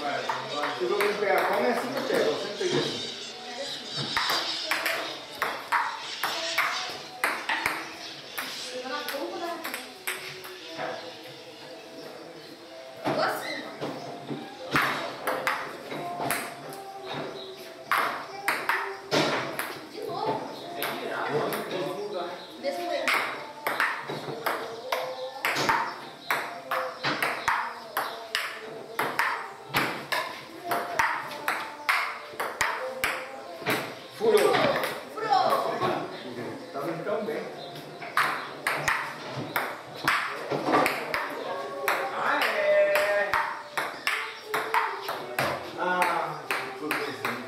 Se eu não pegar a palma, é assim que eu pego. Eu sempre peguei assim. Furou. Tá vindo tão bem. Ah, é. Ah, tudo isso.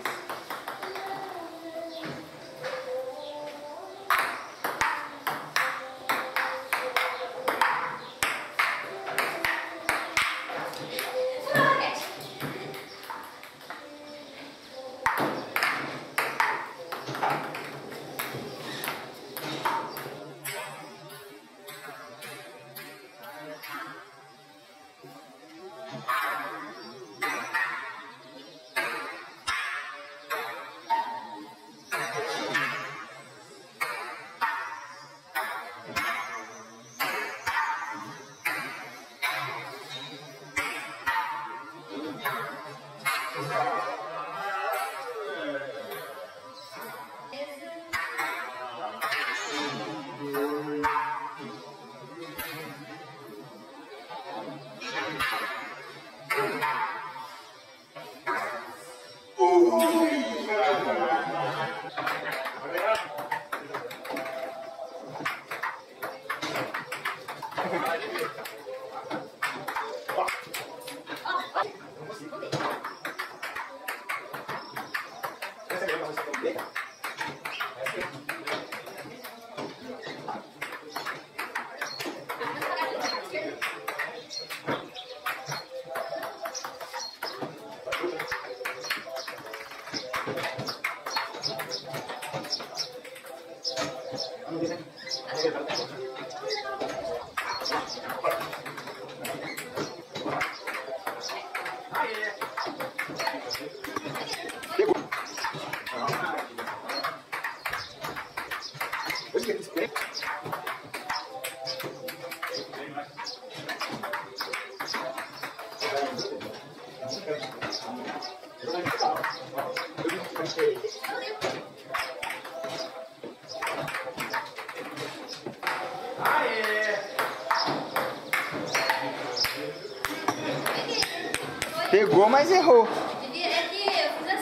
Pegou, mas errou. É que eu fiz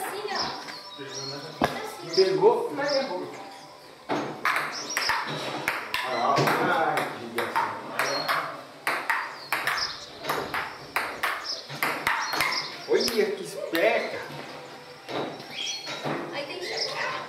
assim, ó. Pegou, mas errou. Olha que esperta. Aí tem que chegar.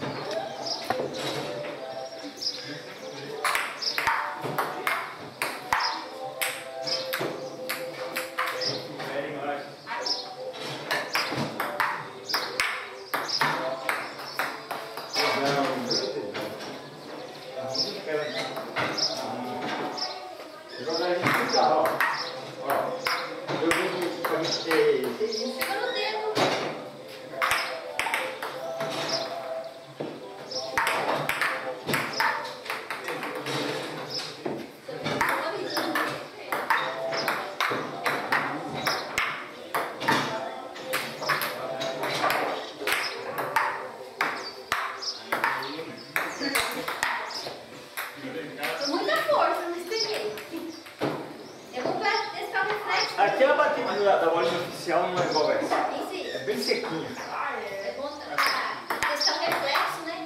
Muita força, mas peguei. Eu vou testar o reflexo. Aquela batida da bolinha oficial não é igual essa. Isso. É bem sequinha. É bom testar o reflexo, né?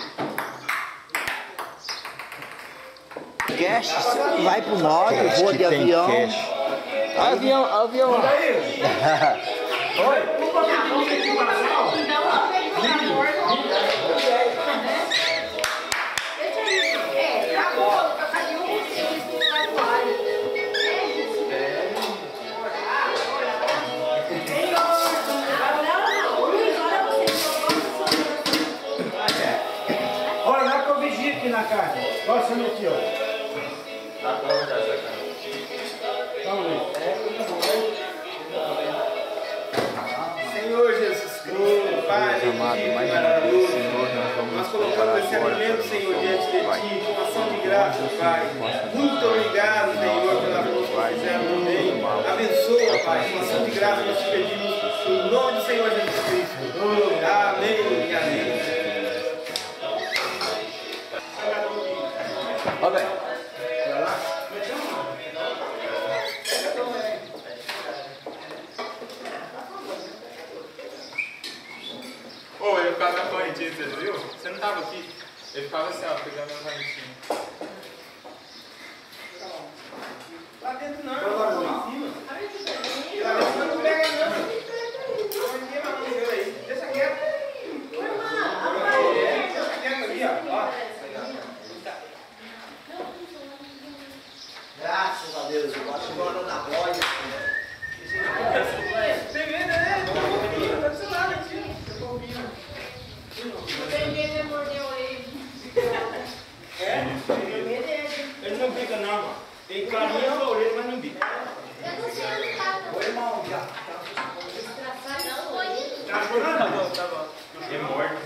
Cash vai pro norte, voa de avião. Avião. Oi? Olha lá que eu vigio aqui na carne. Olha essa aqui, ó. Vamos ver. Pai, amado, mais uma vez, Senhor, nós colocamos esse alimento, Senhor, diante de Ti, com ação de graça, Pai. Muito obrigado, Senhor, pela força que fizemos também. Abençoa, Pai, com ação de graça nós te pedimos, no nome do Senhor Jesus Cristo. Amém e amém. Amém. Ô, eu ficava na correntinha, você viu? Você não tava aqui. Eu ficava assim, ó, pegando a correntinha. Lá dentro não, lá em cima. Lá dentro não pega não. Ninguém vai não ver aí. Deixa quieto. Deixa quieto ali, ó. Graças a Deus, eu acho que agora na roda. Tem medo, né? Tá do seu lado, tio. Ele não bica não, mano. Tem carinha na orelha, mas não bica. Eu não sei onde tá. Oi, irmão, já. Tá chorando? Tá bom, tá bom. É morto.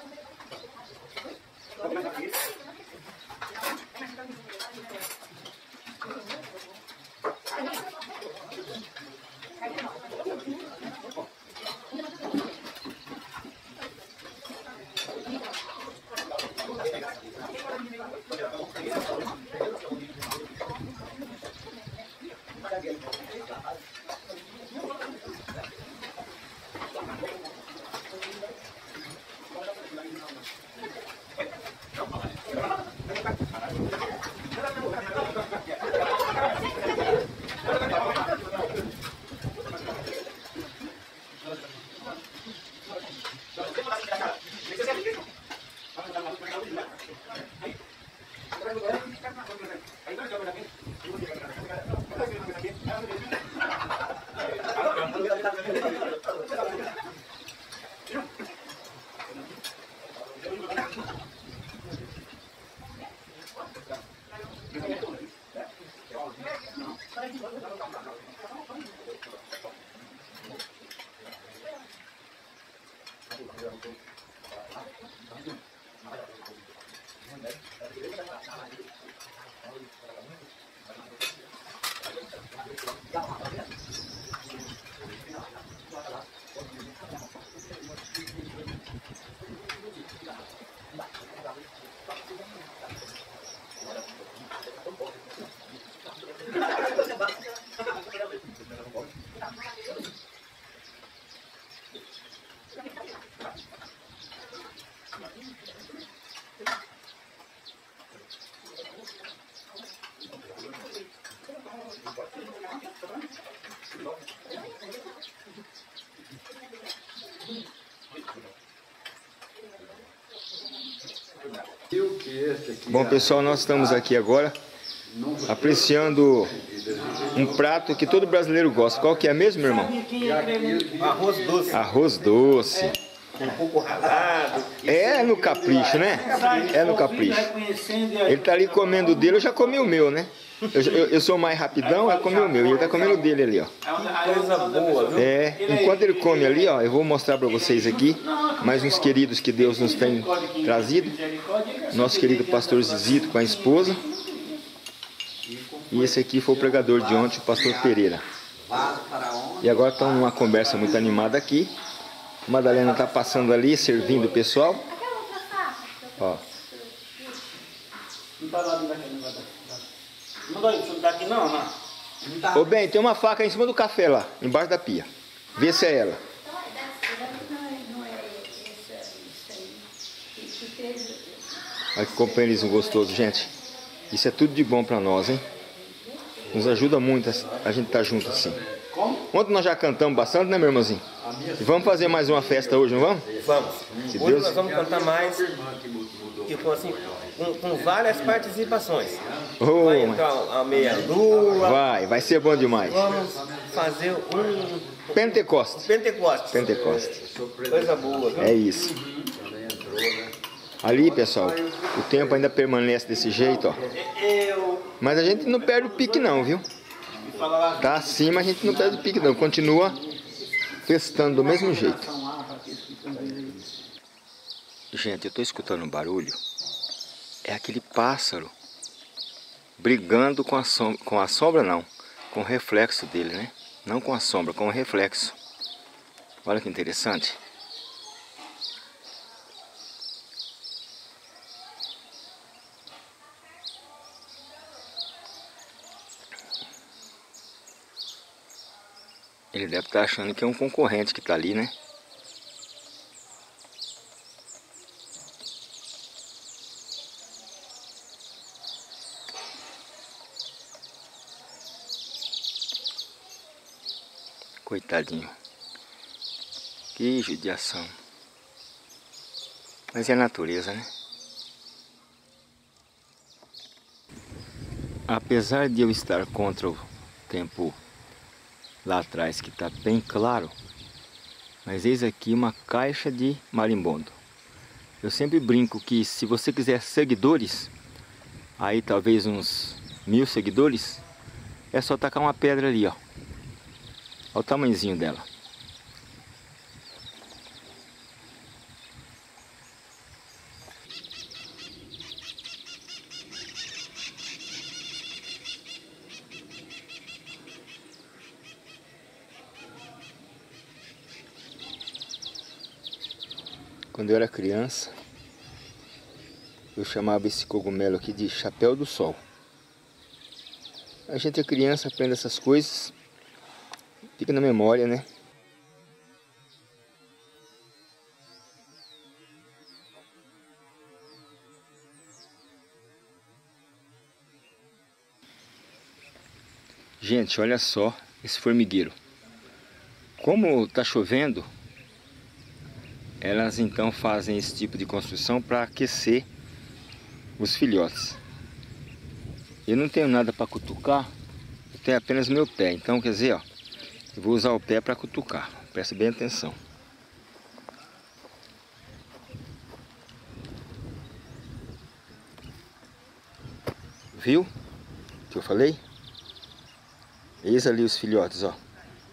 Bom, pessoal, nós estamos aqui agora apreciando um prato que todo brasileiro gosta. Qual que é mesmo, meu irmão? Arroz doce. Arroz doce. Um pouco ralado. É no capricho, né? É no capricho. Ele tá ali comendo o dele, eu já comi o meu, né? Eu sou mais rapidão, eu comi o meu. E ele tá comendo o dele ali, ó. Coisa boa, viu? É, enquanto ele come ali, ó, eu vou mostrar pra vocês aqui mais uns queridos que Deus nos tem trazido. Nosso querido pastor Zizito com a esposa. E esse aqui foi o pregador de ontem, o pastor Pereira. E agora estão numa conversa muito animada aqui. A Madalena tá passando ali, servindo o pessoal. Ó. Não dá isso daqui não, não. Ô bem, tem uma faca em cima do café lá, embaixo da pia. Vê se é ela. Olha que companheirismo gostoso, gente. Isso é tudo de bom pra nós, hein? Nos ajuda muito a gente estar junto assim. Ontem nós já cantamos bastante, né, meu irmãozinho? E vamos fazer mais uma festa hoje, não vamos? Vamos. Se Hoje Deus... nós vamos cantar mais, tipo assim, com várias participações. Oh, Vai entrar a meia-lua. vai ser bom demais. Vamos fazer um Pentecoste. Pentecoste. Pentecoste. Coisa boa, viu? É isso. Ali, pessoal, o tempo ainda permanece desse jeito, ó. Mas a gente não perde o pique não, viu? Tá acima, a gente não perde o pique não. Continua testando do mesmo jeito. Gente, eu tô escutando um barulho. É aquele pássaro brigando com a sombra. Com a sombra não, com o reflexo dele, né? Não com a sombra, com o reflexo. Olha que interessante. Ele deve estar achando que é um concorrente que está ali, né? Coitadinho. Que judiação. Mas é a natureza, né? Apesar de eu estar contra o tempo lá atrás, que está bem claro, mas eis aqui uma caixa de marimbondo. Eu sempre brinco que se você quiser seguidores, aí talvez uns 1000 seguidores, é só tacar uma pedra ali, ó. Olha o tamanhozinho dela. Quando eu era criança, eu chamava esse cogumelo aqui de chapéu do sol. A gente é criança, aprende essas coisas, fica na memória, né? Gente, olha só esse formigueiro. Como está chovendo, elas então fazem esse tipo de construção para aquecer os filhotes. Eu não tenho nada para cutucar, eu tenho apenas meu pé. Então, quer dizer, ó, eu vou usar o pé para cutucar. Presta bem atenção. Viu o que eu falei? Eis ali os filhotes, ó.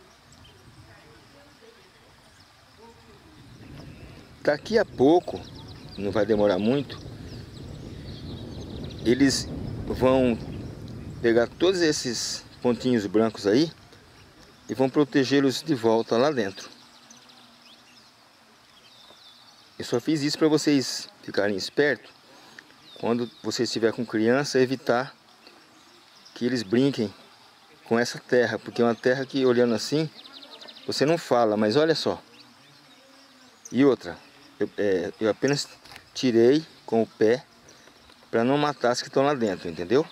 Daqui a pouco, não vai demorar muito, eles vão pegar todos esses pontinhos brancos aí e vão protegê-los de volta lá dentro. Eu só fiz isso para vocês ficarem espertos. Quando você estiver com criança, evitar que eles brinquem com essa terra, porque é uma terra que, olhando assim, você não fala, mas olha só. E outra, eu apenas tirei com o pé para não matar as que estão lá dentro, entendeu?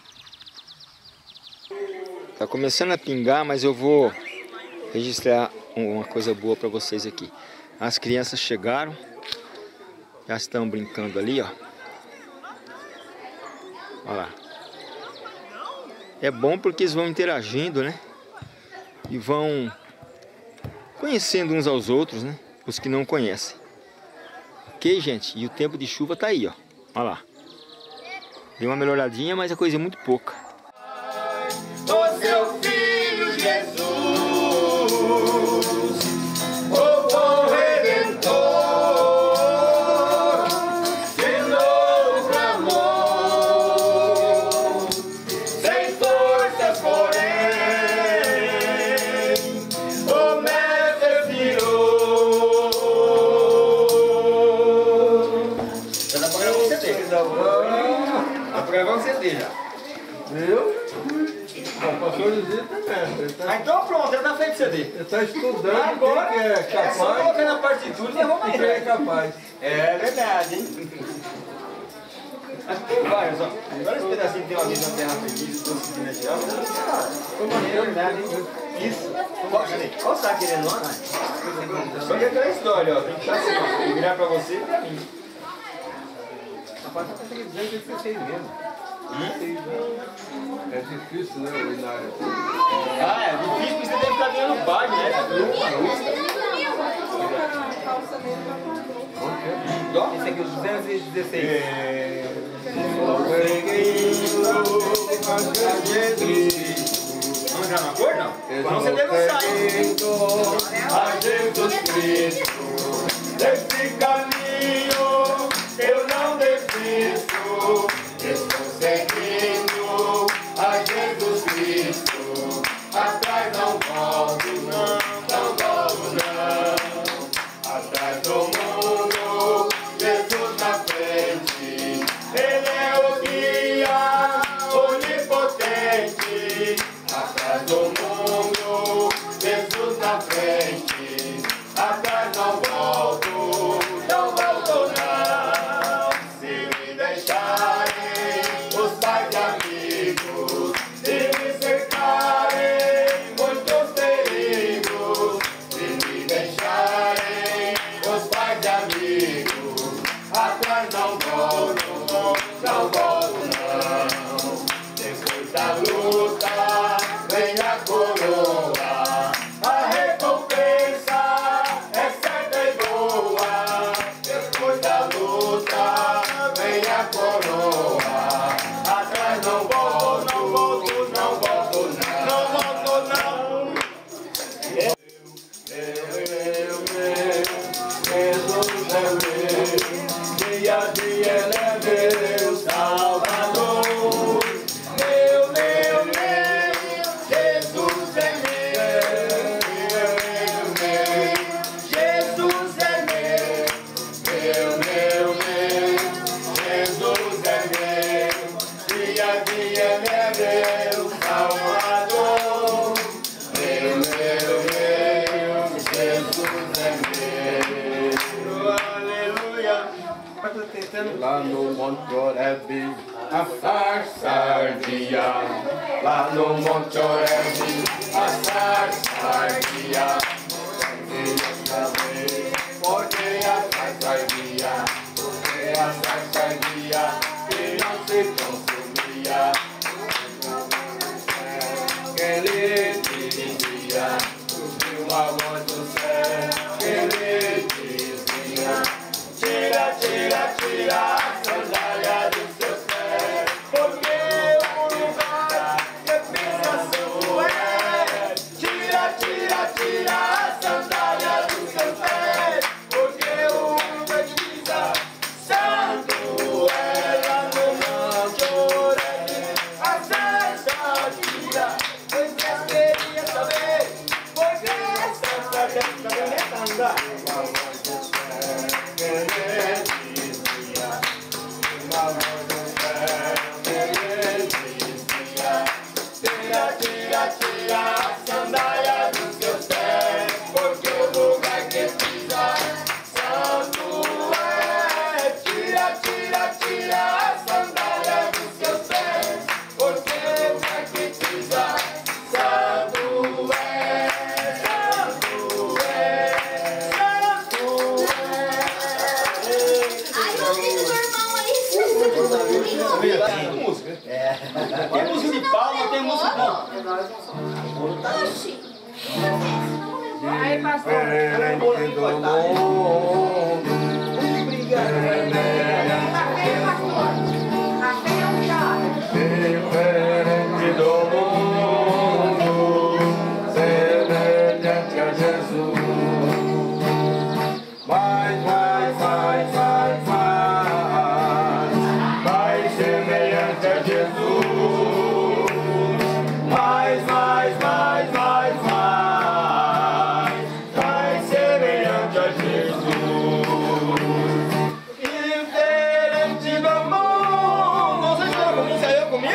Tá começando a pingar, mas eu vou registrar uma coisa boa para vocês aqui. As crianças chegaram, já estão brincando ali, ó. Olha lá. É bom porque eles vão interagindo, né? E vão conhecendo uns aos outros, né? Os que não conhecem. Ok, gente? E o tempo de chuva tá aí, ó. Olha lá. Deu uma melhoradinha, mas a coisa é muito pouca. O seu filho Jesus, o bom Redentor, que nos amou, sem forças porém, o mestre virou. Já dá pra gravar um CD. Dá pra gravar um CD já. Viu? O pastor Luizito é mestre. Ah, então pronto, já tá feito CD. Ele está estudando Agora quem que é capaz. É só colocar na partitura e nós vamos Quem aí. é capaz. É verdade, hein? Acho que tem vários, ó. Agora esse pedacinho que tem uma vida na terra feliz, conseguindo atirar, mas não sei nada. É verdade, hein? Isso. Olha o saco querendo, ó. Só que é aquela história, ó. Tem que estar assim, ó. Tem que virar pra você e pra mim. Rapaz, tá conseguindo dizer que você tem mesmo. É difícil, né, o Inário? Ah, é difícil porque você deve estar ganhando pago, né? Esse aqui é o 216. Vamos entrar na cor, não? Vamos você denunciar, hein? A Jesus Cristo, desse caminho. Aleluia. Lá no Monte Horebe, a sarça ardia. Lá no Monte Horebe, a sarça ardia. Porque a sarça ardia, porque a sarça ardia e não se consumia. Ele dizia, subiu a voz do céu, ele dizia, tira, tira, tira a sandália dos seus pés, porque o lugar que pensa sua é. Tira, tira, tira a sandália dos seus pés, porque o lugar que pisa santo é. Lá no Monte Horebe, a sarça tira, pois queria saber, porque a sarça tira, uma voz do céu, ele dizia, uma voz do céu, ele dizia, tira, tira, tira a sandália dos seus pés, porque o lugar que pisa santo é. Tira, tira, tira a sandália dos seus pés, porque o lugar que pisa santo é. Santo é. Santo é. Ai, eu tenho um irmão aí. Tem música. Tem música de palma, tem música de... Oxi. Aí, pastor. Diferente do mundo. Café, pastor. Café é um chá. Diferente do mundo, semelhante a Jesus. Mais, mais semelhante a Jesus. Mais semelhante a Jesus. Diferente do mundo. Você já comigo? Saiu comigo?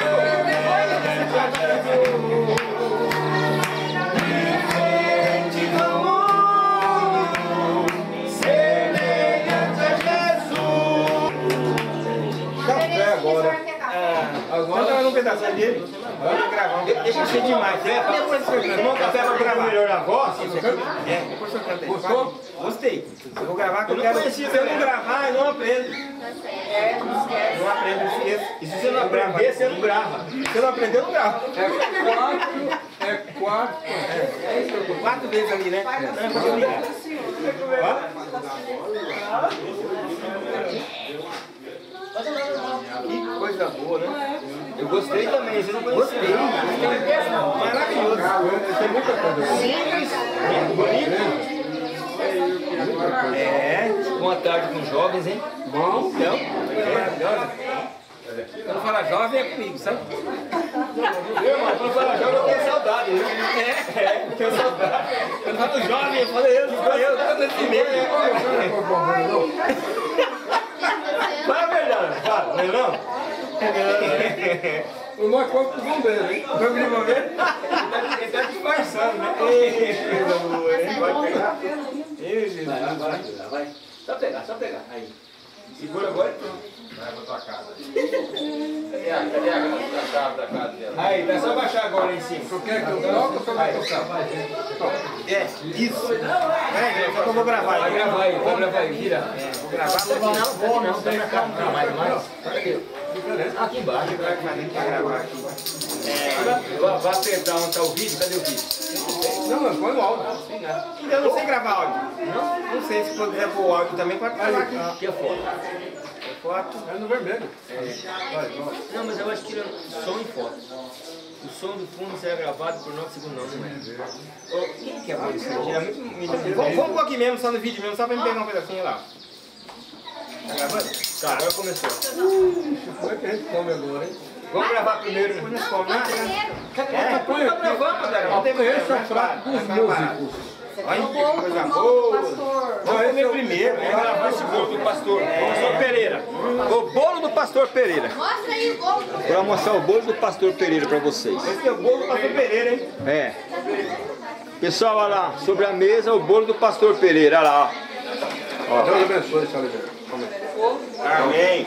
Diferente do mundo, semelhante a Jesus. Café agora. Agora um pedacinho dele. Vamos gravar. Deixa ser demais. Depois você tomar um café pra gravar melhor a voz. Depois você canta aí. Gostou? Gostei. Eu vou gravar que eu quero. Se eu não gravar, eu não aprendo. Não aprendo, esqueço. E se você não aprender, você não grava. Se você não aprender, eu não gravo. É quatro. 4 vezes ali, né? Que coisa boa, né? Eu gostei também, você não conhecia. Gostei. Maravilhoso. Tem muita coisa. Simples, muito bonito. Boa tarde com os jovens, hein? Bom, então, maravilhosa. Quando fala jovem é comigo, sabe? Quando fala jovem eu tenho saudade, viu? Eu tenho saudade. Quando falo jovem, eu falo eu tô nesse meio. Fala a verdade, fala, não é não? O meu corpo do bombeiro, hein? Corpo de bombeiro? Ele tá disfarçando, né? Coisa boa, hein? Vai pegar. Jesus. Vai. Só pegar. Aí. Segura agora e pronto. Vai pra tua casa. Cadê a chave da casa dela? Aí, tá só baixar agora lá em cima. Tu quer que eu toque ou tu vai tocar? Isso. Só que eu vou gravar Vai aí. gravar aí, vira. Vou gravar, Não, tem pra cá. Não, mais. Aqui embaixo. pra gravar aqui. Vai apertar onde tá o vídeo, cadê o vídeo? Não, põe o áudio. Então eu não sei gravar áudio. Não sei se quiser pôr o áudio também, pode gravar aqui. Aqui é foto. Foto. É no vermelho. Não, mas eu acho que som e foto. O som do fundo será gravado por 9 segundos, não é? Quem que é bom isso? Vamos pôr aqui mesmo, só no vídeo mesmo, só pra me pegar um pedacinho lá. Tá gravando? Tá, agora começou. Como é que a gente come agora, hein? Vamos gravar primeiro, depois nós comemos. Não, primeiro. Tá gravando, galera. Não tem Esse é o prato dos músicos. Olha que Bolo coisa do boa. nosso pastor. Vamos comer primeiro, né? Gravar esse bolo do pastor. Pastor Pereira. O bolo do Pastor Pereira. Mostra aí o bolo. Vou mostrar o bolo do Pastor Pereira pra vocês. Esse é o bolo do pastor Pereira, hein? É. Pessoal, olha lá, sobre a mesa o bolo do pastor Pereira, olha lá, ó. Deus abençoe, senhor Oliveira. Amém.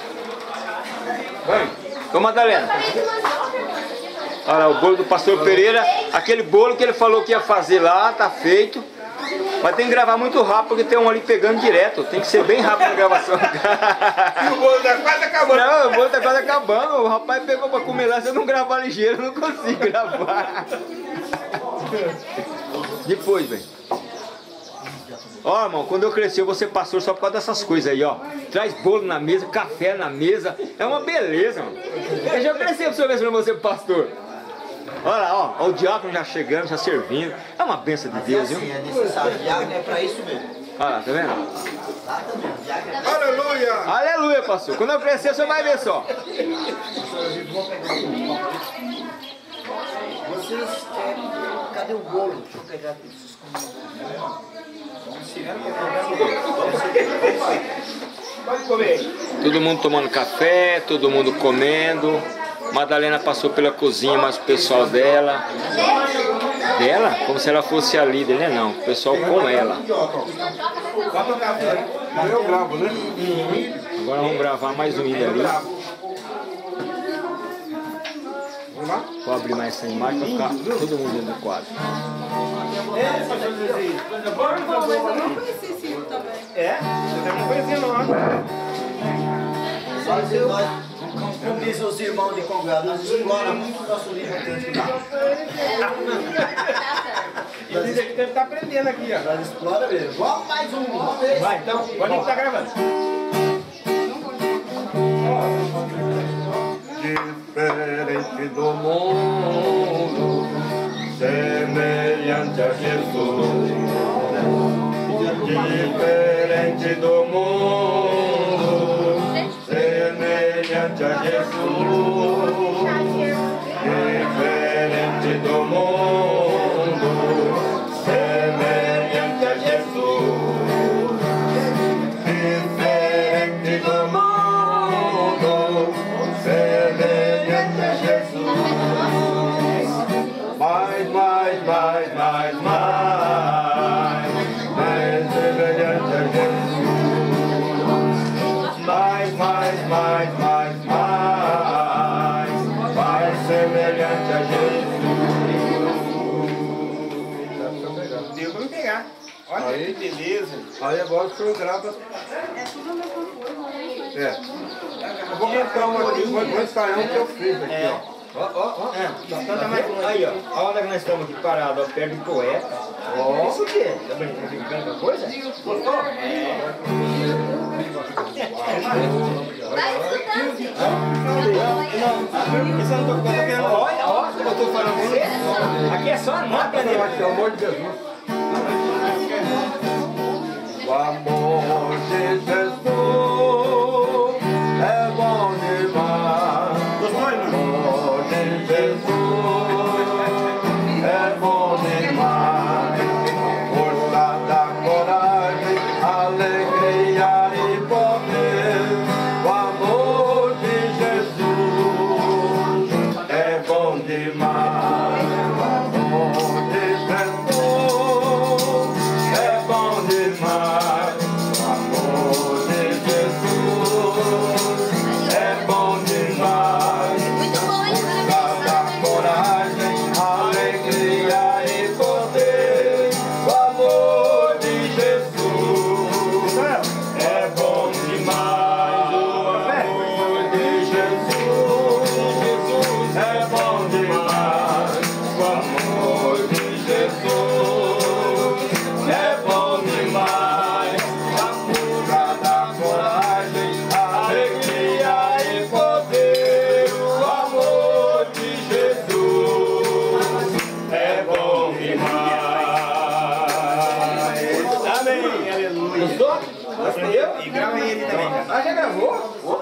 Vai. Ô Madalena, olha lá, o bolo do pastor Pereira, aquele bolo que ele falou que ia fazer lá, tá feito. Mas tem que gravar muito rápido, porque tem um ali pegando direto. Tem que ser bem rápido na gravação. E o bolo tá quase acabando. Não, o bolo tá quase acabando. O rapaz pegou pra comer lá, se eu não gravar ligeiro, eu não consigo gravar. Depois, velho. Ó, irmão, quando eu crescer eu vou ser pastor só por causa dessas coisas aí, ó. Traz bolo na mesa, café na mesa. É uma beleza, mano. Eu já cresci pra você ver se eu não vou ser pastor. Olha lá, ó, o diácono já chegando, já servindo. É uma bênção de Deus, viu? É necessário, diácono é pra isso mesmo. Olha lá, tá vendo? Aleluia. Aleluia, pastor. Quando eu crescer, você vai ver só. Vocês querem... Cadê o bolo? Deixa eu pegar aqui. Pode comer. Todo mundo tomando café, todo mundo comendo. Madalena passou pela cozinha, mas o pessoal dela... Dela? Como se ela fosse a líder, né? Não, o pessoal com ela. Bota o café. Eu gravo, né? Agora vamos gravar mais um vídeo ali. Vamos lá? Vou abrir mais essa imagem para ficar todo mundo dentro do quadro. É, pastor Zezinho. Coisa boa, coisa boa. Mas eu não conheci esse filme também. É? Você tá não conhecendo, não. Como dizem os irmãos de congado, nós exploramos muito o nosso livro de estudar. E diz aqui que deve estar aprendendo aqui, ó. Nós explora mesmo. Vamos mais um, vamos ver. Vai, então, pode estar gravando. Diferente do mundo, semelhante a Jesus. Diferente do mundo, semelhante a Jesus. Diferente do mundo, semelhante a Jesus. Diferente do mundo, semelhante a Jesus. Mais semelhante a Jesus. Mais semelhante a Jesus. Deu pra me pegar. Olha Aí. que beleza. Aí agora o senhor grava. É tudo a mesma coisa, né? É. Eu vou cantar uma aqui, vou ensaiar um que eu fiz aqui, ó. Canta mais um Aí, ó, onde é que nós estamos aqui parados? Ó, perto do poeta. Ó, isso o quê? Tá brincando com a coisa? Gostou? Vai Isso eu não tô querendo. Olha, ó, eu tô falando com você. Aqui é só a nota, né? Pelo amor de Jesus. O amor de Jesus é bom demais. Gostou, irmão? O amor de Jesus é bom demais. Força da coragem, alegria e poder. O amor de Jesus é bom demais. O amor de Jesus é bom demais. O amor de Jesus é bom demais. muito bom, hein? Cada coragem, alegria e poder. O amor de Jesus é bom demais. O amor de Jesus é bom demais. O amor de Jesus é bom demais. A fuga da coragem, alegria e poder. O amor de Jesus é bom demais. Amém, aleluia. Gostou? Aprendeu? E grava ele também. Ah, já gravou?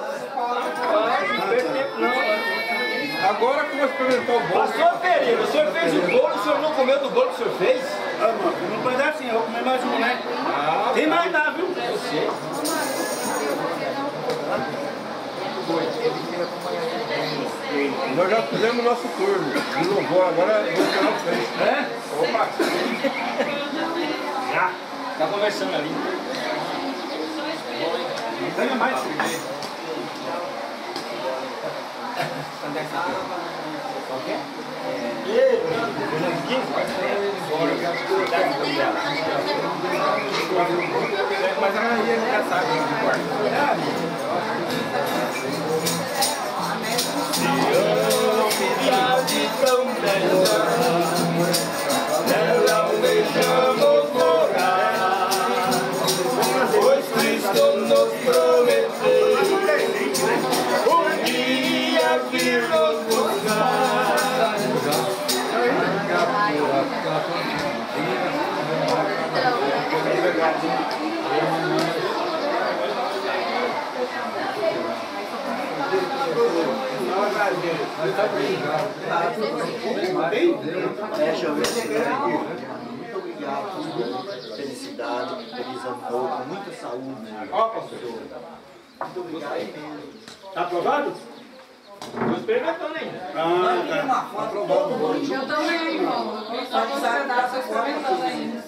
Agora que eu vou experimentar o bolo. Pastor Pereira, o senhor fez o bolo, o senhor não comeu do bolo que o senhor fez? Ah, mano, um pedacinho, eu vou comer mais um, né? Ah, Tem mais lá, viu? você. Nós já fizemos o nosso turno. De louvor, agora vou esperar vocês. É? Opa! Já. Tá conversando ali. Ganha mais. Mas a galera já sabe o que Nela deixamos morar, pois Cristo nos prometeu um dia vir nos buscar. Deixa eu ver se aqui. Muito obrigado por tudo. Felicidade, feliz ano novo, muita saúde. Ó, pastor. Muito obrigado mesmo. Tá aprovado? Estou experimentando ainda. Ah, tá. Aprovado. Eu também, irmão. Só você tá experimentando ainda.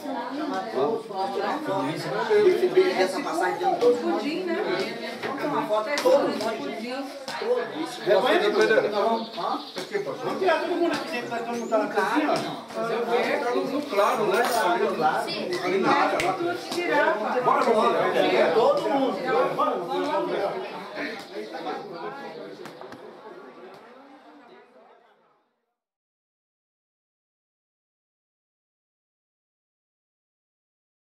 Esse beijo dessa passagem dentro todo mundo. Pudim, né? Uma foto todo mundo. Reconhece depois vamos tirar todo mundo aqui dentro, nós estamos na cozinha, ó. No claro, né? Sim. Ali na área. Tudo tirar, Bora, vamos lá. Todo